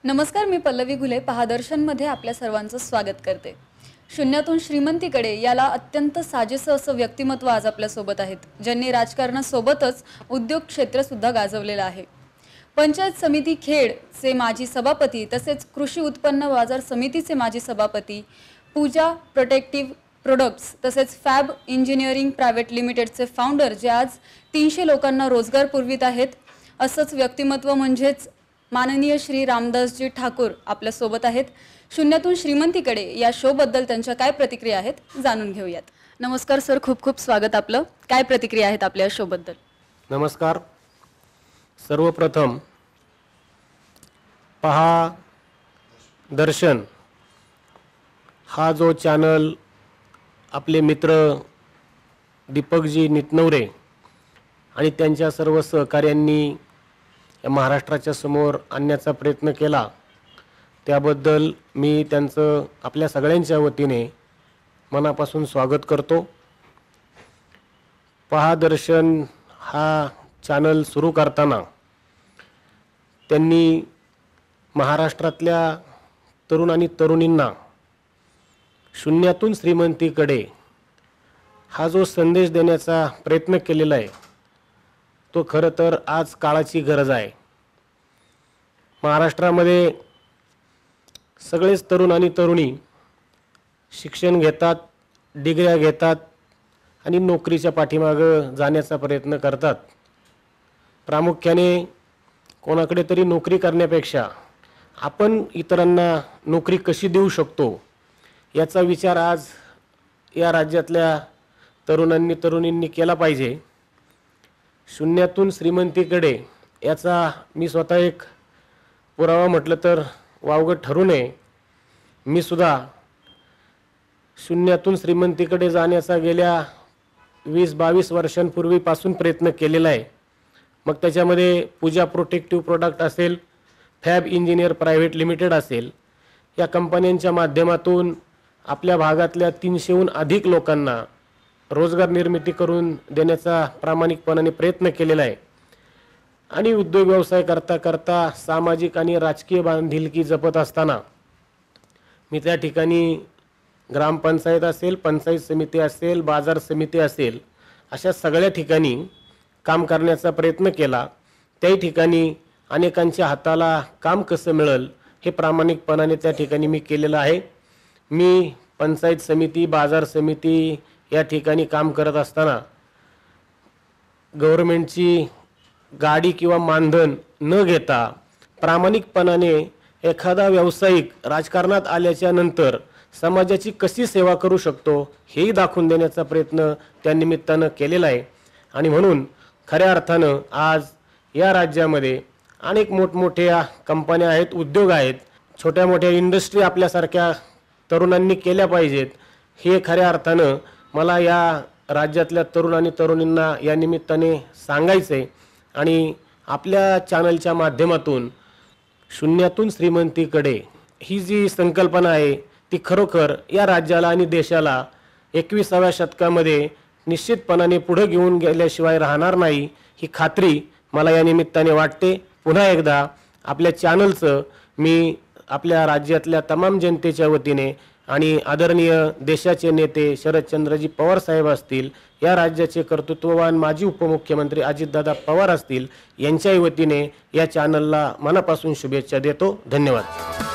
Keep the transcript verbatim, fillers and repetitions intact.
नमस्कार, मी पल्लवी घुले पहादर्शनमध्ये आपल्या सर्वांचं स्वागत करते। शून्यातून श्रीमंतीकडे याला अत्यंत साजेसं असं व्यक्तिमत्व आज आपल्या सोबत आहेत, ज्यांनी राजकारणासोबतच उद्योग क्षेत्र सुद्धा गाजवलेलं आहे। पंचायत समिती खेडचे माजी सभापती तसेच कृषी उत्पन्न बाजार समितीचे माजी सभापती, पूजा प्रोटेक्टिव्ह प्रोडक्ट्स तसेच फॅब इंजिनिअरिंग प्रायव्हेट लिमिटेडचे फाउंडर, जे आज तीनशे लोकांना रोजगार पुरवित आहेत। असंच व्यक्तिमत्व म्हणजेच माननीय श्री रामदासजी ठाकूर आपल्या सोबत आहेत। शून्यातून श्रीमंतीकडे या शो बद्दल त्यांच्या काय प्रतिक्रिया आहेत जाणून घेऊयात। नमस्कार सर, खूप खूप स्वागत आपलं। काय प्रतिक्रिया आहेत आपल्या शो बद्दल? नमस्कार। सर्वप्रथम पहा दर्शन हा जो चॅनल आपले मित्र दीपकजी नितनवरे आणि त्यांच्या सर्व सहकार्यांनी महाराष्ट्राच्या समोर आणण्याचा प्रयत्न केला, त्याबद्दल मी त्यांचं आपल्या सगळ्यांच्या वतीने मनापासून स्वागत करतो। पहा दर्शन हा चॅनल सुरू करताना त्यांनी महाराष्ट्रातल्या तरुण आणि तरुणींना शून्यातून श्रीमंतीकडे हा जो संदेश देण्याचा प्रयत्न केलेला आहे, तो खरं तर आज काळाची गरज आहे। महाराष्ट्रामध्ये सगळेच तरुण आणि तरुणी शिक्षण घेतात, डिग्र्या घेतात आणि नोकरीच्या पाठीमागं जाण्याचा प्रयत्न करतात। प्रामुख्याने कोणाकडे तरी नोकरी करण्यापेक्षा आपण इतरांना नोकरी कशी देऊ शकतो याचा विचार आज या राज्यातल्या तरुणांनी तरुणींनी केला पाहिजे। शून्यातून श्रीमंतीकडे याचा मी स्वतः एक पुरावा म्हटलं तर वावगं ठरू नये। मी सुद्धा शून्यातून श्रीमंतीकडे जाण्याचा गेल्या वीस बावीस वर्षांपूर्वीपासून प्रयत्न केलेला आहे। मग त्याच्यामध्ये पूजा प्रोटेक्टिव्ह प्रोडक्ट असेल, फॅब इंजिनियर प्रायव्हेट लिमिटेड असेल, या कंपन्यांच्या माध्यमातून आपल्या भागातल्या तीनशेहून अधिक लोकांना रोजगार निर्मिती करून देण्याचा प्रामाणिकपणाने प्रयत्न केलेला आहे। आणि उद्योग व्यवसाय करता करता सामाजिक आणि राजकीय बांधिलकी जपत असताना मी त्या ठिकाणी ग्रामपंचायत असेल, पंचायत समिती असेल, बाजार समिती असेल, अशा सगळ्या ठिकाणी काम करण्याचा प्रयत्न केला। त्याही ठिकाणी अनेकांच्या हाताला काम कसं मिळेल हे प्रामाणिकपणाने त्या ठिकाणी मी केलेलं आहे। मी पंचायत समिती, बाजार समिती या ठिकाणी काम करत असताना गव्हर्नमेंटची गाडी किंवा मानधन न घेता प्रामाणिकपणाने एखादा व्यावसायिक राजकारणात आल्याच्या नंतर समाजाची कशी सेवा करू शकतो हेही दाखवून देण्याचा प्रयत्न त्या निमित्तानं केलेला आहे। आणि म्हणून खऱ्या अर्थानं आज या राज्यामध्ये अनेक मोठमोठ्या कंपन्या आहेत, उद्योग आहेत, छोट्या मोठ्या इंडस्ट्री आपल्यासारख्या तरुणांनी केल्या पाहिजेत, हे खऱ्या अर्थानं मला या राज्यातल्या तरुण आणि तरुणींना या निमित्ताने सांगायचं आहे। आणि आपल्या चॅनलच्या माध्यमातून शून्यातून श्रीमंतीकडे ही जी संकल्पना आहे ती खरोखर या राज्याला आणि देशाला एकविसाव्या शतकामध्ये निश्चितपणाने पुढे घेऊन गेल्याशिवाय राहणार नाही, ही खात्री मला या निमित्ताने वाटते। पुन्हा एकदा आपल्या चॅनलचं मी आपल्या राज्यातल्या तमाम जनतेच्या वतीने आणि आदरणीय देशाचे नेते शरदचंद्रजी पवार साहेब असतील, या राज्याचे कर्तृत्ववान माजी उपमुख्यमंत्री अजितदादा पवार असतील, यांच्याही वतीने या चॅनलला मनापासून शुभेच्छा देतो। धन्यवाद।